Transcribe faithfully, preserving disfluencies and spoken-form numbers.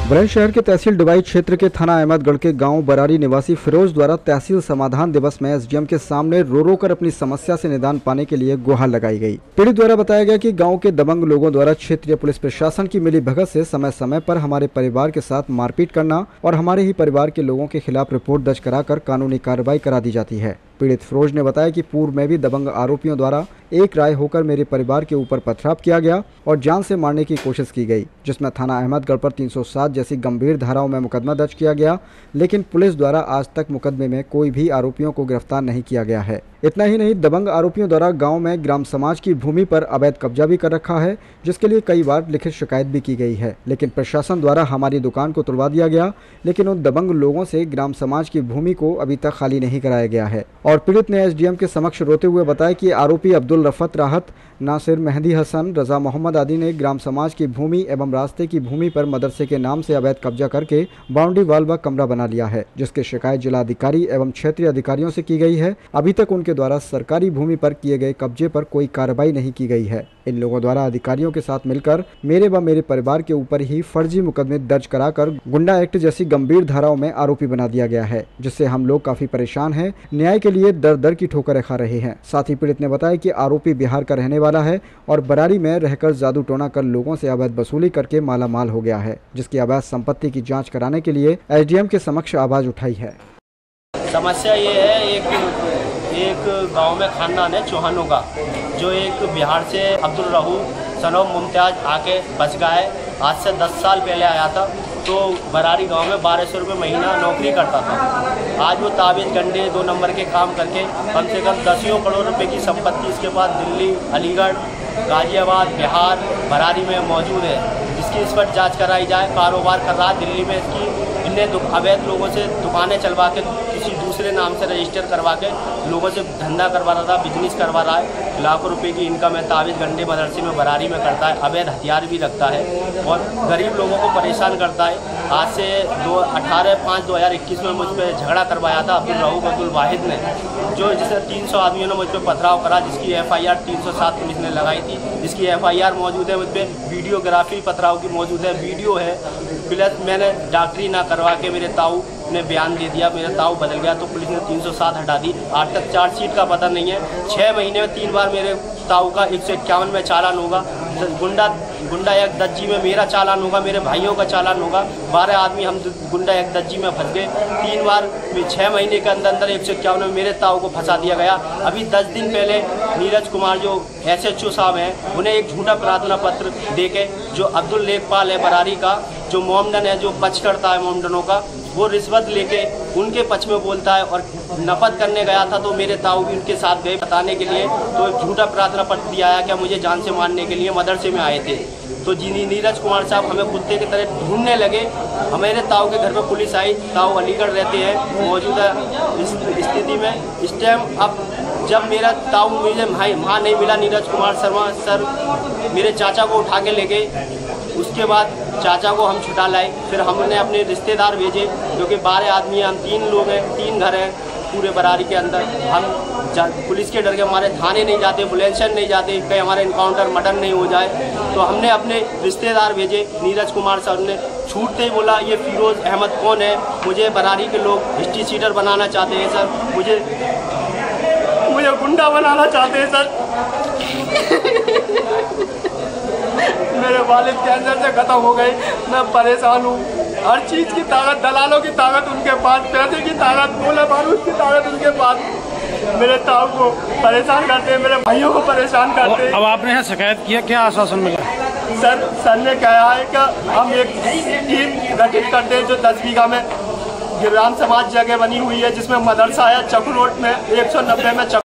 बुलंदशहर के तहसील डिवाइस क्षेत्र के थाना अहमदगढ़ के गांव बरारी निवासी फिरोज द्वारा तहसील समाधान दिवस में एसडीएम के सामने रो रो कर अपनी समस्या से निदान पाने के लिए गुहार लगाई गई। पीड़ित द्वारा बताया गया कि गांव के दबंग लोगों द्वारा क्षेत्रीय पुलिस प्रशासन की मिली भगत से समय समय पर हमारे परिवार के साथ मारपीट करना और हमारे ही परिवार के लोगों के खिलाफ रिपोर्ट दर्ज कराकर कानूनी कार्रवाई करा दी जाती है। पीड़ित फिरोज ने बताया कि पूर्व में भी दबंग आरोपियों द्वारा एक राय होकर मेरे परिवार के ऊपर पथराव किया गया और जान से मारने की कोशिश की गई, जिसमें थाना अहमदगढ़ पर तीन सौ सात जैसी गंभीर धाराओं में मुकदमा दर्ज किया गया, लेकिन पुलिस द्वारा आज तक मुकदमे में कोई भी आरोपियों को गिरफ्तार नहीं किया गया है। इतना ही नहीं, दबंग आरोपियों द्वारा गांव में ग्राम समाज की भूमि पर अवैध कब्जा भी कर रखा है, जिसके लिए कई बार लिखित शिकायत भी की गई है, लेकिन प्रशासन द्वारा हमारी दुकान को तुड़वा दिया गया, लेकिन उन दबंग लोगों से ग्राम समाज की भूमि को अभी तक खाली नहीं कराया गया है। और पीड़ित ने एसडीएम के समक्ष रोते हुए बताया कि आरोपी अब्दुल रफत राहत, नासिर, मेहदी हसन, रजा मोहम्मद आदि ने ग्राम समाज की भूमि एवं रास्ते की भूमि पर मदरसे के नाम से अवैध कब्जा करके बाउंड्री वाल व कमरा बना लिया है, जिसकी शिकायत जिला अधिकारी एवं क्षेत्रीय अधिकारियों से की गई है। अभी तक उनके द्वारा सरकारी भूमि पर किए गए कब्जे पर कोई कार्रवाई नहीं की गई है। इन लोगों द्वारा अधिकारियों के साथ मिलकर मेरे व मेरे परिवार के ऊपर ही फर्जी मुकदमे दर्ज कराकर गुंडा एक्ट जैसी गंभीर धाराओं में आरोपी बना दिया गया है, जिससे हम लोग काफी परेशान हैं, न्याय के लिए दर दर की ठोकरें खा रहे हैं। साथ ही पीड़ित ने बताया कि आरोपी बिहार का रहने वाला है और बरारी में रहकर जादू टोना कर लोगों से अवैध वसूली करके माला माल हो गया है, जिसकी अवैध संपत्ति की जाँच कराने के लिए एसडीएम के समक्ष आवाज उठाई है। समस्या ये है, एक एक गांव में खानदान है चौहानों का, जो एक बिहार से अब्दुल रहू सनोम मुमताज आके बच गया है। आज से दस साल पहले आया था, तो बरारी गांव में बारह सौ रुपये महीना नौकरी करता था। आज वो ताबीज़ गंडे दो नंबर के काम करके कम से कम दसियों करोड़ रुपए की संपत्ति इसके पास दिल्ली, अलीगढ़, गाजियाबाद, बिहार, बरारी में मौजूद है, जिसकी इस पर जाँच कराई जाए। कारोबार कर रहा है दिल्ली में, इसकी इनने अवैध लोगों से दुकानें चलवा के किसी दूसरे नाम से रजिस्टर करवा के लोगों से धंधा करवा रहा था, बिजनेस करवा रहा है। लाखों रुपए की इनकम है, ताबीज़ गंडे मदरसे में बरारी में करता है, अवैध हथियार भी रखता है और गरीब लोगों को परेशान करता है। आज से दो अठारह पाँच दो हज़ार इक्कीस में मुझ पर झगड़ा करवाया था अब्दुल रहूफ अब्दुल वाहिद ने, जो जिसे तीन सौ आदमियों ने मुझ पर पथराव करा, जिसकी एफ आई आर तीन सौ सात पुलिस ने लगाई थी, जिसकी एफ आई आर मौजूद है। मुझ पर वीडियोग्राफी पथराव की मौजूद है, वीडियो है। प्लस मैंने डॉक्टरी ना करवा के मेरे ताऊ ने बयान दे दिया, मेरा ताऊ बदल गया, तो पुलिस ने तीन सौ सात हटा दी। आज तक चार्जशीट का पता नहीं है। छः महीने में तीन बार मेरे ताऊ का एक सौ इक्यावन में चालान होगा, गुंडा गुंडा एक दज्जी में मेरा चालान होगा, मेरे भाइयों का चालान होगा। बारह आदमी हम गुंडा एक दज्जी में फंस गए। तीन बार छः महीने के अंदर अंदर एक सौ इक्यावन में मेरे ताऊ को फंसा दिया गया। अभी दस दिन पहले नीरज कुमार जो एस एच ओ साहब हैं, उन्हें एक झूठा प्रार्थना पत्र दे के, जो अब्दुल लेखपाल है बरारी का, जो मोमडन है, जो पक्ष करता है मोमडनों का, वो रिश्वत लेके उनके पक्ष में बोलता है। और नफरत करने गया था तो मेरे ताऊ भी उनके साथ गए बताने के लिए, तो एक झूठा प्रार्थना पत्र दिया है क्या मुझे जान से मारने के लिए मदरसे में आए थे। तो जी नीरज कुमार साहब हमें कुत्ते की तरह ढूंढने लगे। हमारे ताऊ के घर में पुलिस आई, ताऊ अलीगढ़ रहते हैं। मौजूदा स्थिति में इस टाइम अब जब मेरा ताऊ मुझे वहाँ नहीं मिला, नीरज कुमार शर्मा सर मेरे चाचा को उठा के ले गए। उसके बाद चाचा को हम छुटा लाए, फिर हमने अपने रिश्तेदार भेजे, जो कि बारह आदमी हैं, हम तीन लोग हैं, तीन घर हैं पूरे बरारी के अंदर। हम पुलिस के डर के हमारे थाने नहीं जाते, बुलंदशहर नहीं जाते, कहीं हमारा इनकाउंटर मर्डर नहीं हो जाए, तो हमने अपने रिश्तेदार भेजे। नीरज कुमार सर ने छूटते ही बोला ये फिरोज अहमद कौन है, मुझे बरारी के लोग हिस्ट्री सीटर बनाना चाहते हैं सर, मुझे मुझे गुंडा बनाना चाहते हैं सर। मेरे वालिद कैंसर से खत्म हो गए, मैं परेशान हूँ। हर चीज़ की ताकत, दलालों की ताकत उनके पास, पैसे की ताकत, गोला बारूद की ताकत उनके पास। मेरे ताऊ को परेशान करते हैं, मेरे भाइयों को परेशान करते हैं। अब आपने यहाँ शिकायत किया, क्या आश्वासन मिला? सर सर ने कहा है कि हम एक टीम गठित करते हैं, जो दस बीघा में ग्राम समाज जगह बनी हुई है, जिसमें मदरसा है चक रोड में एक सौ नब्बे में।